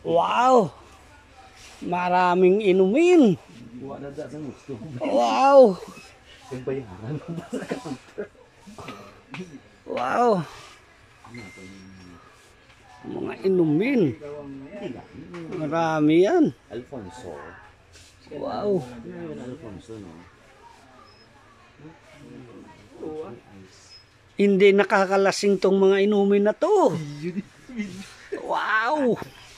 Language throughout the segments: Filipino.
Wow! Maraming inumin. Wala na sa gusto. Wow! Yung bayaran. Wow! Mga inumin. Marami yan. Alfonso. Wow! Yun, Alfonso, no? Hindi nakakalasing tong mga inumin na to. Wow!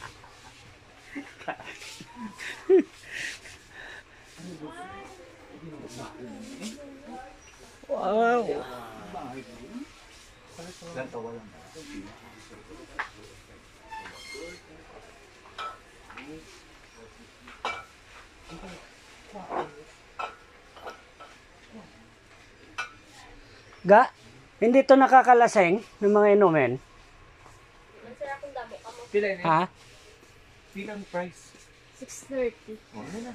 Wow! Ga, hindi to nakakalasing ng mga inumin? Pila yun? Ha? Pila ang price? 6:30. Oh, ano na?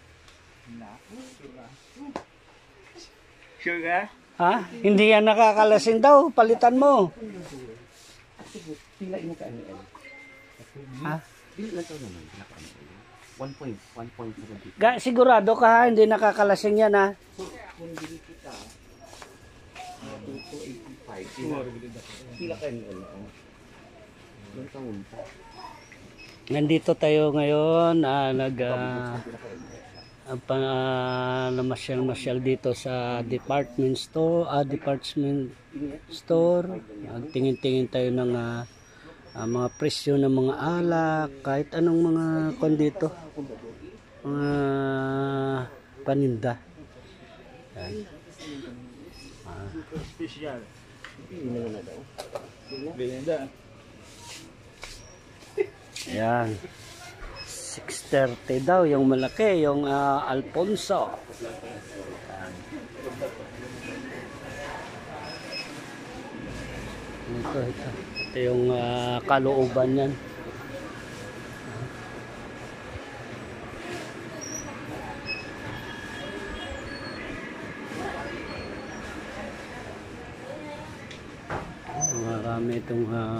Sure ka? Ha? Hindi yan nakakalasing daw. Palitan mo. Pila ini ka ano? Ha? Pila lang ito naman. 1.70. Ga, sigurado ka ha? Hindi nakakalasing yan ha? So, kung bili kita, 285. Pila ka ano? Yung taon pa. Nandito tayo ngayon. Namasyal-masyal dito sa department store. Tingin-tingin tayo ng mga presyo ng mga alak, kahit anong mga dito, mga paninda. Special. Pila na daw. Belinda. Ayan. 630 daw yung malaki, yung Alfonso. Ito yung kalooban yan. Marami itong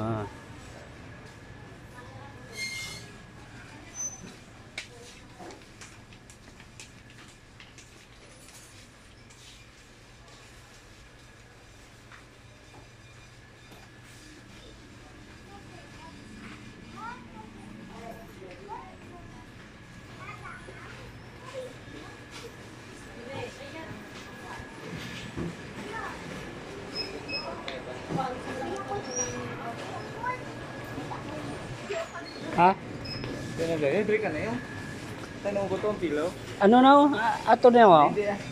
ha? Yan na gaya. Drink ka na yun. Tanong ko to ang pilaw. Ano na? Ato na mo? Hindi ah.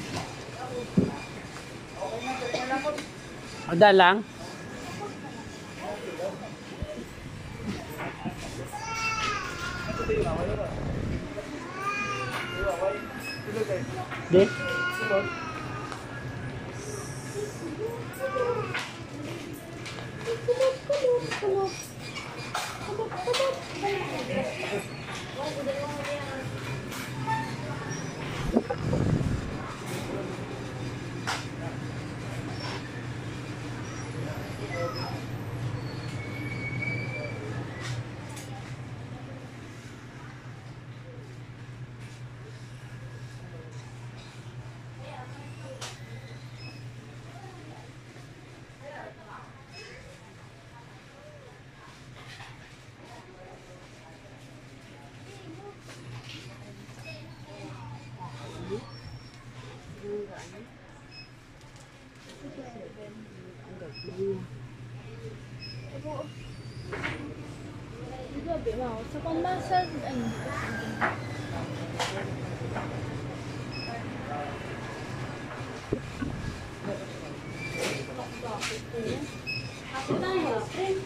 Ada lang? Di? Sa pang-massage, ano? Ako tayo, friend.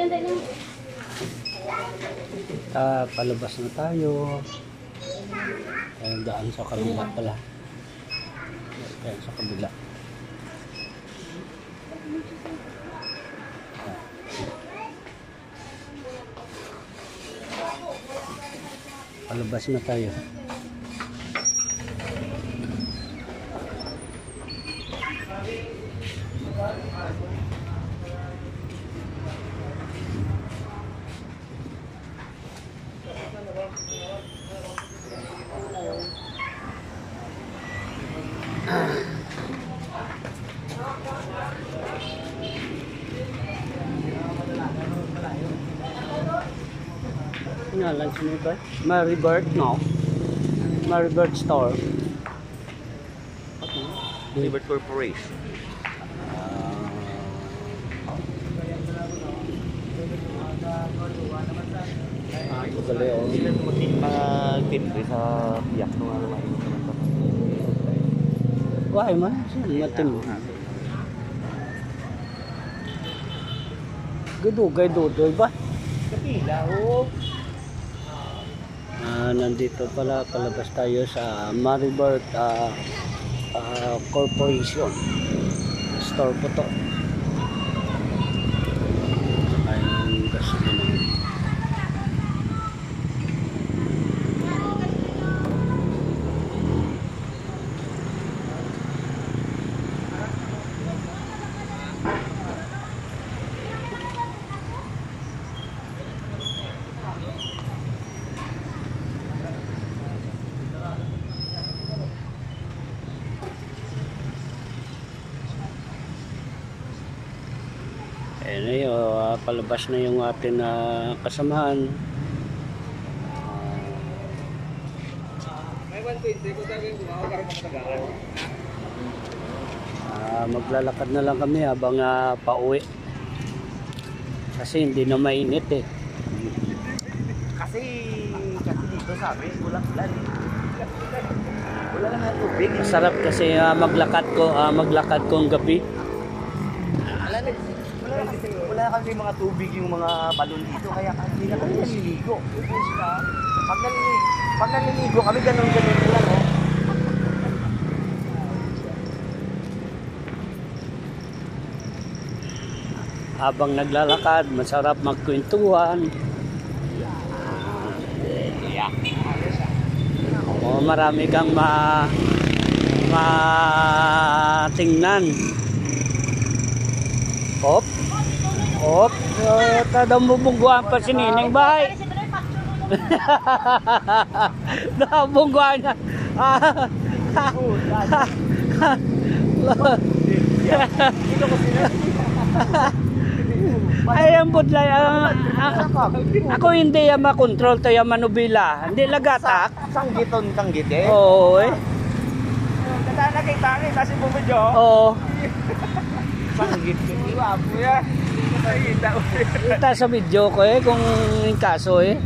dali. Palabas na tayo. Ayun, daan sa kabila pala. Ayun, sa kabila. Palabas na tayo. Ngalan sa mga Maribert, no? Maribert Store. Liberty Corporation. Ito pala yun. Sila magtindi sa piyak ng ano naman. Why man? Matin. Gado ba? Kapila, oh. Nandito pala, palabas tayo sa Maribert Corporation store po to. Ayun, gasolina. Ayan na yun, palabas na yung ating kasamahan. May 120 ko sabi ko, para makatagaan. Maglalakad na lang kami habang pauwi. Kasi hindi na mainit eh. Kasi dito sabi, ulan. Wala lang ang tubig. Masarap kasi maglakad ko ang gabi. Wala kasi mga tubig yung mga balon dito, kaya hindi na kami naliligo. Pag naliligo kami, ganun lang, oh. Habang naglalakad, masarap magkwentuhan. Marami kang matingnan. Tadang bubungguan pa si Nining, bay. Nabungguan niya. Ay, ang budlay. Ako hindi yan makontrol to yung manubila. Hindi lagatak. Sanggiton eh. Oo eh. Kaya nakita rin kasi bumidyo. Oo. Sanggit yung iwa po yan. Kita sa video ko eh kung yung kaso eh.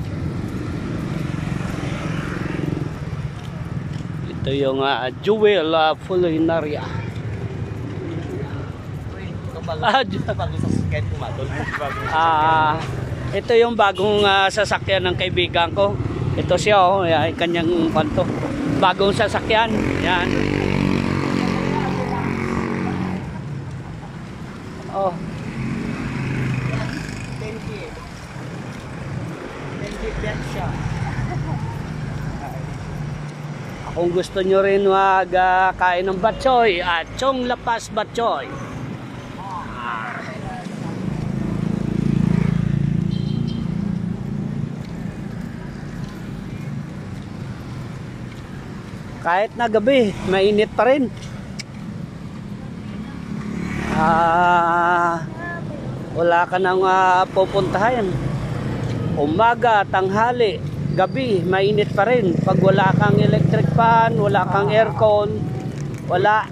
Ito yung Jewel Fulinaria. Bago sa skate pumatol. Ito yung bagong sasakyan ng kaibigan ko. Ito siya oh, yan, kanyang kanto. Bagong sasakyan. Yan. Oh. 10 siya. Kung gusto nyo rin kain ng batchoy at Chong Lapas Batchoy. Kahit na gabi, mainit pa rin. Wala ka nang pupuntahan. Umaga, tanghali, gabi, mainit pa rin. Pag wala kang electric fan, wala kang aircon, wala.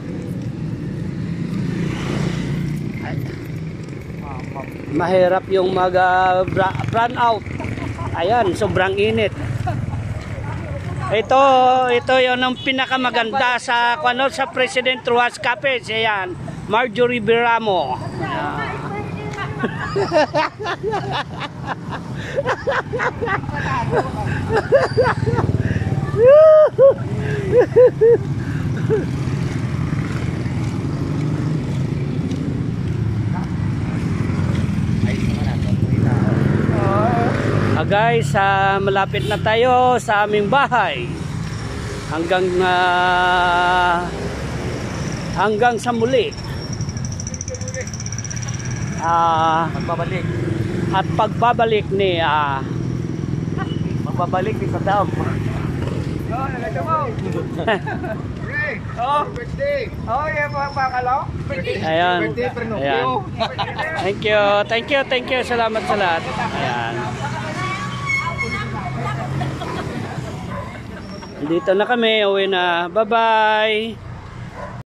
Mahirap yung brand out. Ayan, sobrang init. Ito yon ang pinakamaganda sa President Ruas Cafe. Ayan, Marjorie Beramo. Guys, malapit na tayo sa aming bahay. Hanggang sa muli. Magbabalik. At pagbabalik ni Magbabalik ni Saddam. Oh, nalagay mo. Oh, birthday. Oh, yan po ang pakalaw. Ayan. Birthday, Ayan. Thank you. Salamat sa lahat. Ayan. Dito na kami, uwi na. Bye-bye.